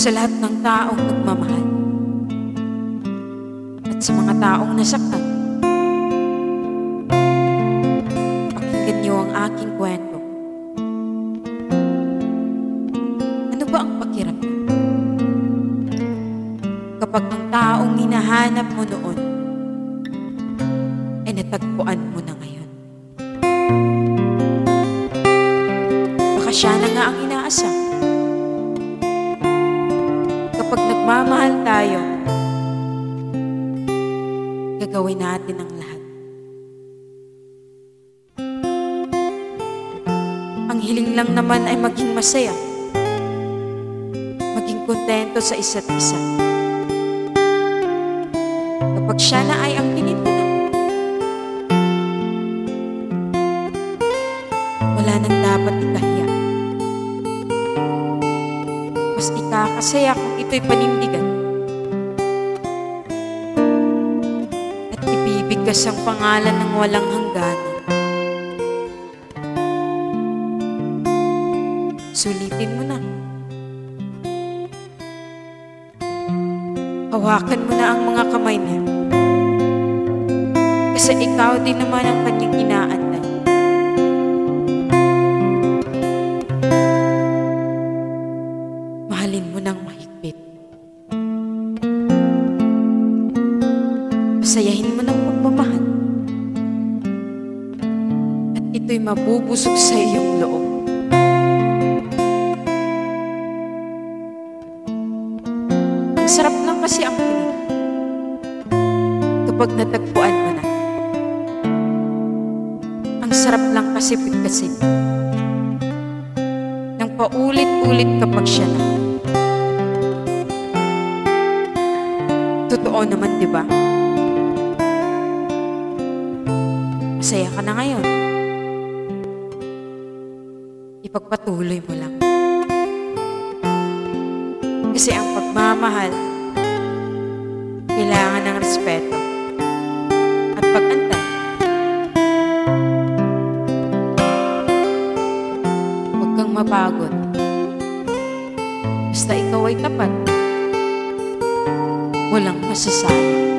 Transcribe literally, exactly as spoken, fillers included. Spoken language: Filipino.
sa lahat ng taong nagmamahal at sa mga taong nasaktan. Pakinggan niyo ang aking kwento. Ano ba ang pakiramdam kapag ang taong hinahanap mo noon ay natagpuan mo na ngayon? Baka siya na nga ang inaasam. Kapag nagmamahal tayo, gagawin natin ang lahat. Ang hiling lang naman ay maging masaya, maging kontento sa isa't isa. Kapag siya na ay ang tinitingnan, wala nang dapat ikahiya. Mas ikakasaya kung ito'y panindigan at ibibigkas ang pangalan ng walang hangganan. Sulitin mo na. Hawakan mo na ang mga kamay niya, kasi ikaw din naman ang kanyang inaantay. Mahalin mo ng mahigpit. Pasayahin mo ng pagmamahal. At ito'y mabubusog sa iyong loob. Ang sarap lang kasi ang pinig kapag natagpuan mo na. Ang sarap lang kasi pigkasin nang paulit-ulit kapag siya na. Totoo naman, di ba? Masaya ka na ngayon. Ipagpatuloy mo lang. Kasi ang pagmamahal, kailangan ng respeto at pag-antay. Huwag kang mapagod. Basta ikaw ay tapat, walang masasayang.